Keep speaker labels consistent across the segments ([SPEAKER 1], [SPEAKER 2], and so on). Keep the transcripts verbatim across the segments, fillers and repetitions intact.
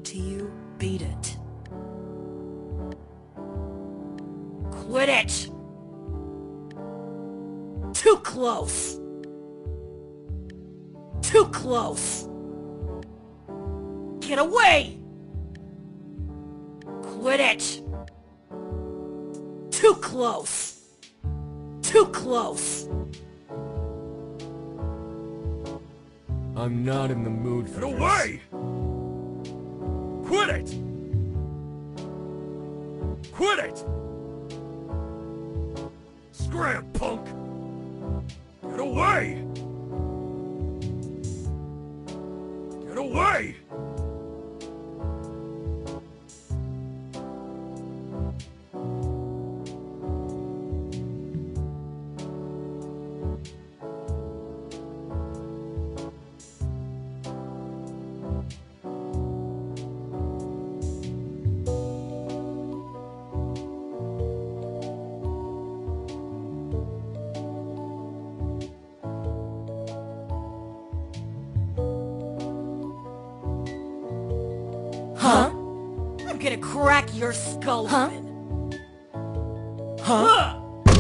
[SPEAKER 1] to you, beat it. Quit it! Too close! Too close! Get away! Quit it! Too close! Too close!
[SPEAKER 2] I'm not in the mood for
[SPEAKER 3] Get
[SPEAKER 2] this.
[SPEAKER 3] away! Quit it! Quit it! Scram, punk! Get away! Get away!
[SPEAKER 1] Huh? I'm gonna crack your skull
[SPEAKER 4] Huh?
[SPEAKER 1] open.
[SPEAKER 4] Huh?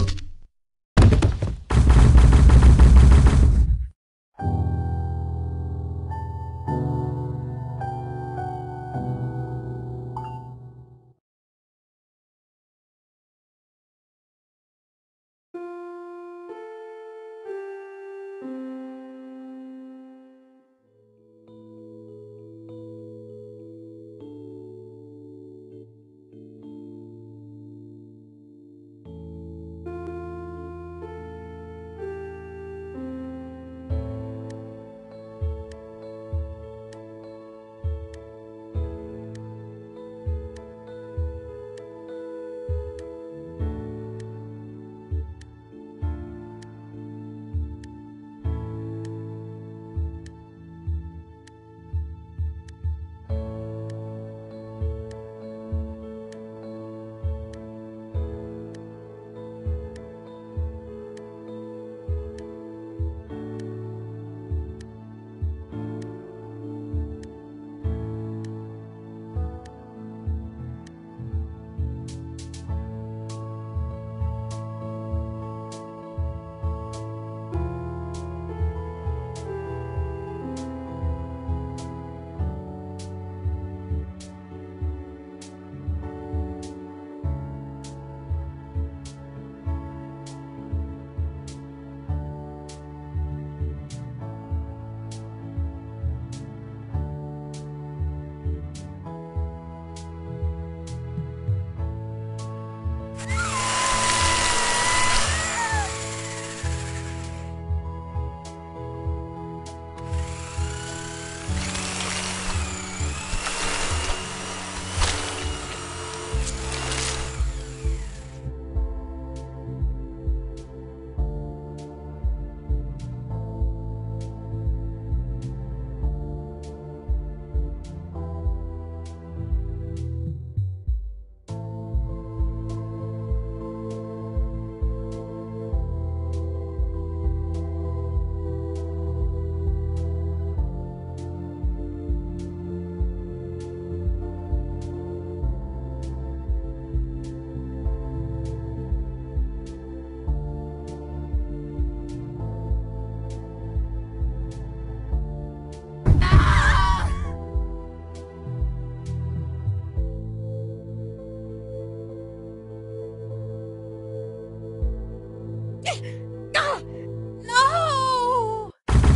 [SPEAKER 1] No!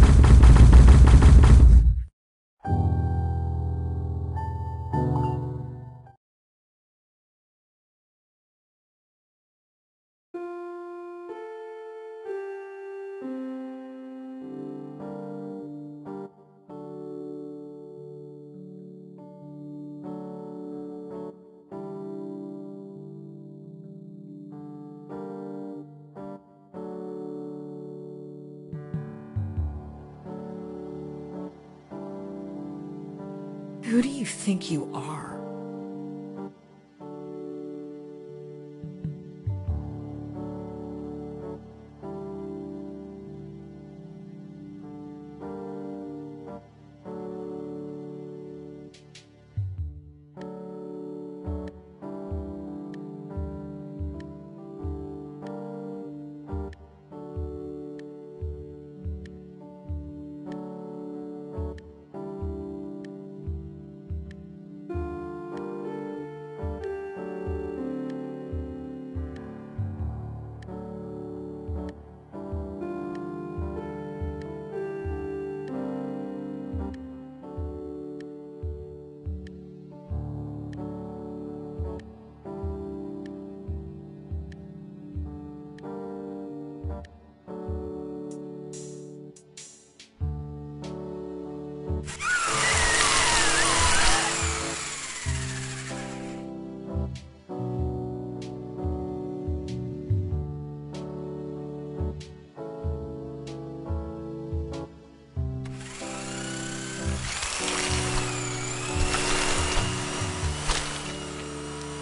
[SPEAKER 1] Who do you think you are?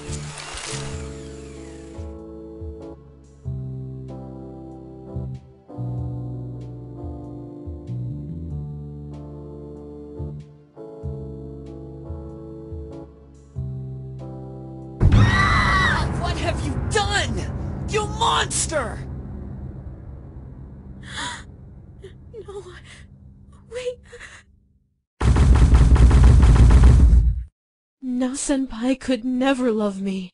[SPEAKER 1] What have you done? You monster!
[SPEAKER 5] No, wait. Now Senpai could never love me.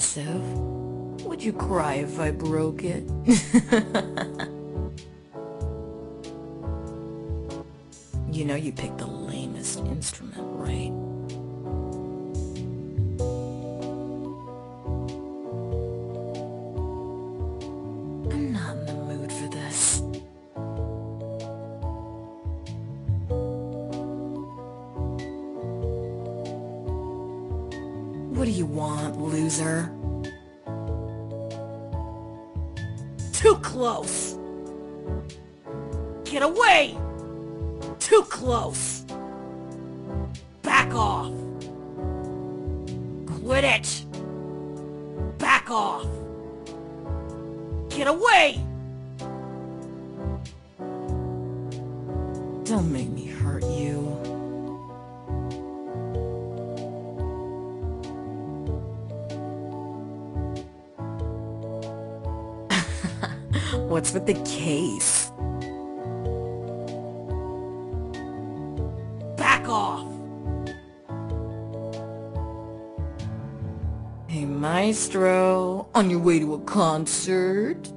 [SPEAKER 4] aggressive. Would you cry if I broke it? You know you picked the lamest instrument, right? I'm not in the mood for this. What do you want, loser?
[SPEAKER 1] Too close! Get away! Too close! Back off! Quit it! Back off! Get away!
[SPEAKER 4] Don't make me hurt you. What's with the case?
[SPEAKER 1] Back off!
[SPEAKER 4] Hey, Maestro, on your way to a concert?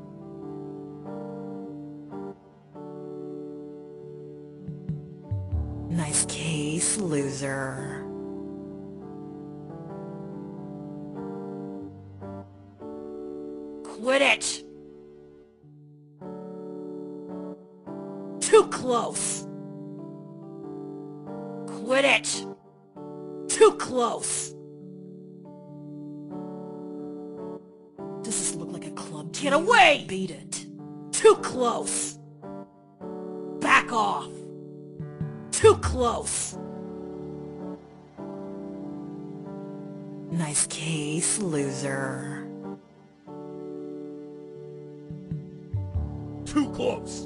[SPEAKER 4] Nice case, loser.
[SPEAKER 1] Quit it! Too close! Quit it! Too close!
[SPEAKER 4] Does this look like a club to
[SPEAKER 1] Get
[SPEAKER 4] you?
[SPEAKER 1] away!
[SPEAKER 4] Beat it.
[SPEAKER 1] Too close! Back off! Too close!
[SPEAKER 4] Nice case, loser.
[SPEAKER 3] Too close!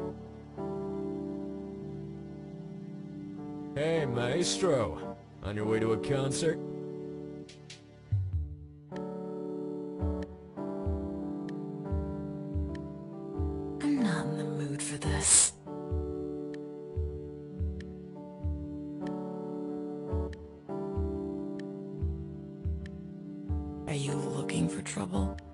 [SPEAKER 2] Hey, Maestro. On your way to a concert?
[SPEAKER 4] I'm not in the mood for this. Are you looking for trouble?